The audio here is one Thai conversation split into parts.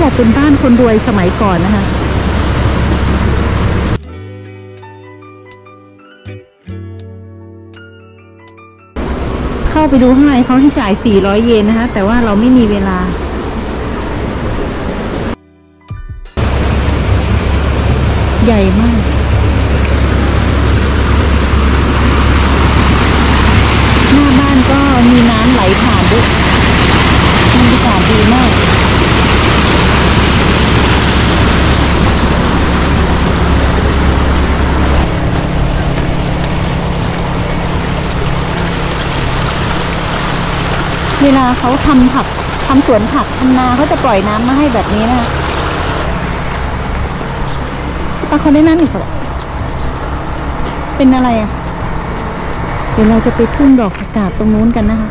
บอกเป็นบ้านคนรวยสมัยก่อนนะคะเข้าไปดูข้างในเขาให้จ่าย400 เยนนะคะแต่ว่าเราไม่มีเวลาใหญ่มากหน้าบ้านก็มีน้ำไหลผ่านด้วยบรรยากาศดีมากเวลาเขาทำสวนผักทำนาเขาจะปล่อยน้ำมาให้แบบนี้นะปลาคนได้นั่นอีกเหรอเป็นอะไรอ่ะเดี๋ยวเราจะไปทุ่งดอกผักกาดตรงนู้นกันนะคะ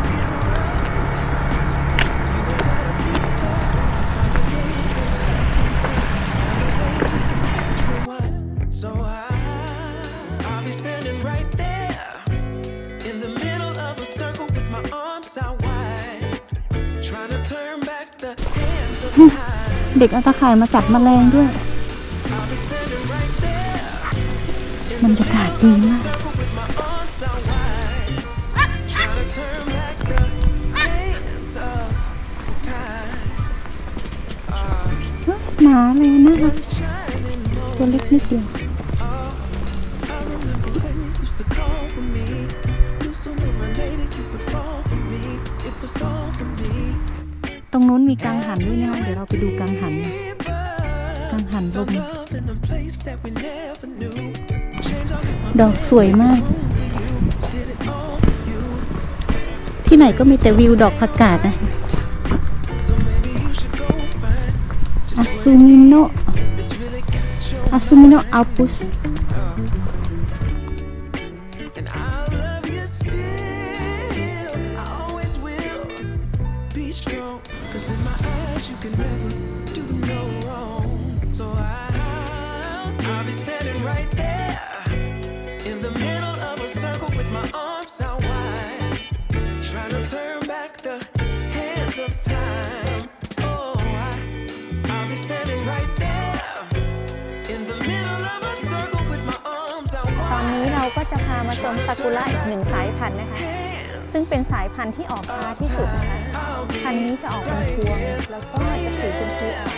เด็กเอาตะข่ายมาจับแมลงด้วยบรรยากาศดีมากหนาเลยนะคะตัวเล็กนิดเดียวตรงนู้นมีกังหันด้วยนะเดี๋ยวเราไปดูกังหันลมดอกสวยมากที่ไหนก็มีแต่วิวดอกผักกาดนะอาซูมิโนะอัลปุสเราก็จะพามาชมซากุระอีก1 สายพันธุ์นะคะซึ่งเป็นสายพันธุ์ที่ออกช้าที่สุดนะคะพันธุ์นี้จะออกเป็นพวงแล้วก็จะสีชมพูอ่อน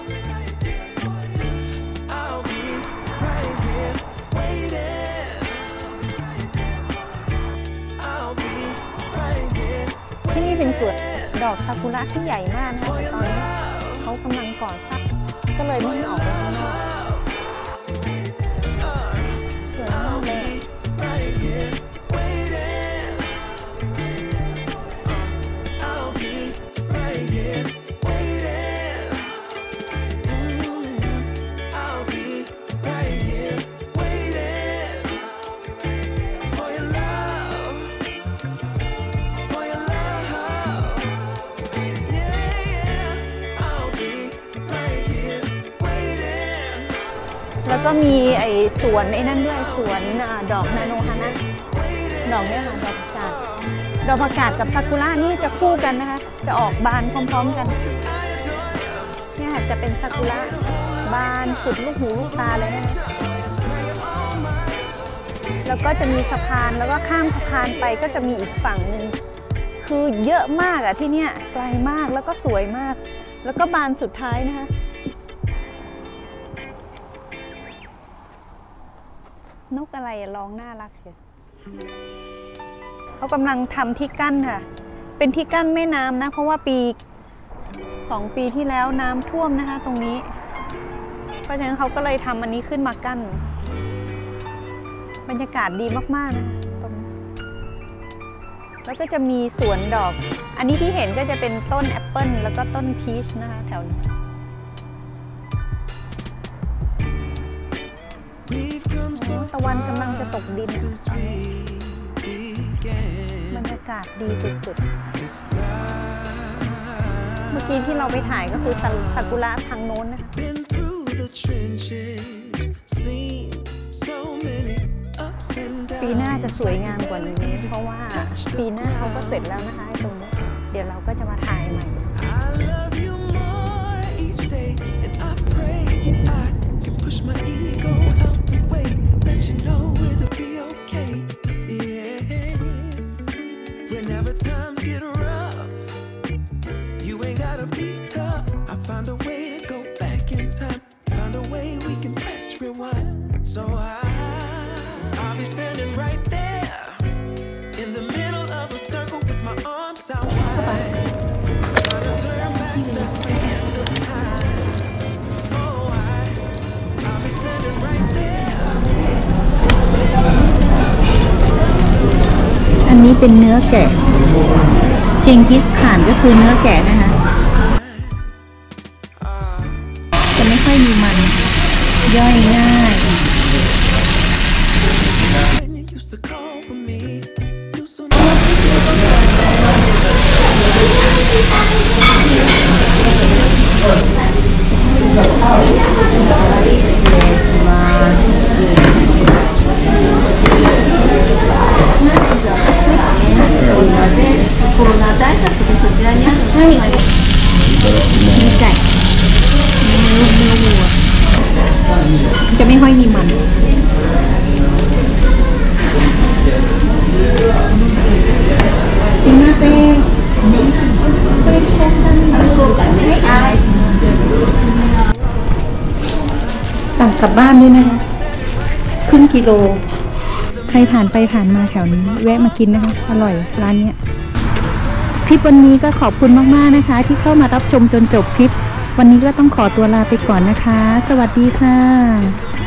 ที่นี่เป็นสวนดอกซากุระที่ใหญ่มากนะคะตอนนี้เขากำลังก่อสร้างก็เลยไม่ออกไปข้างนอกแล้วก็มีสวนนั่นด้วยสวนดอกนาโนฮานะดอกนี้ค่ะดอกผักกาดกับซากุระนี่จะคู่กันนะคะจะออกบานพร้อมๆกันเนี่ยค่ะจะเป็นซากุระบานสุดลูกหูลูกตาเลยนะแล้วก็จะมีสะพานแล้วก็ข้ามสะพานไปก็จะมีอีกฝั่งหนึ่งคือเยอะมากที่เนี่ยไกลมากแล้วก็สวยมากแล้วก็บานสุดท้ายนะคะนกอะไรร้องน่ารักเชียวเขากำลังทำที่กั้นค่ะเป็นที่กั้นแม่น้ำนะเพราะว่า2 ปีที่แล้วน้ำท่วมนะคะตรงนี้เพราะฉะนั้นเขาก็เลยทำอันนี้ขึ้นมากั้นบรรยากาศดีมากๆนะตรงนี้แล้วก็จะมีสวนดอกอันนี้ที่เห็นก็จะเป็นต้นแอปเปิ้ลแล้วก็ต้นพีชนะคะแถวนี้ตะวันกำลังจะตกดินบรรยากาศดีสุดๆเมื่อกี้ที่เราไปถ่ายก็คือซากุระทางโน้นนะคะปีหน้าจะสวยงามกว่านี้เพราะว่าปีหน้าเขาก็เสร็จแล้วนะคะตรงนี้เดี๋ยวเราก็จะมาถ่ายใหม่ my ego out the way. Let you know it'll be okay. Yeah. Whenever times get rough, you ain't gotta be tough. I found a way to go back in time. Found a way we can press rewind. So I'll be standing right there in the middle of a circle with my arms out wide. Trying to turn back the hands of time. Oh, I'll be standing right there. อันนี้เป็นเนื้อแกะเชงกิสข่านก็คือเนื้อแกะนะคะจะไม่ค่อยมีมันย่อยง่าย When you used to call for me, you so จะไม่ค่อยมีมันซิมาเซ่สั่งกลับบ้านด้วยนะคะครึ่งกิโลใครผ่านไปผ่านมาแถวนี้แวะมากินนะคะอร่อยร้านเนี้ยคลิปวันนี้ก็ขอบคุณมากๆนะคะที่เข้ามารับชมจนจบคลิปวันนี้ก็ต้องขอตัวลาไปก่อนนะคะสวัสดีค่ะ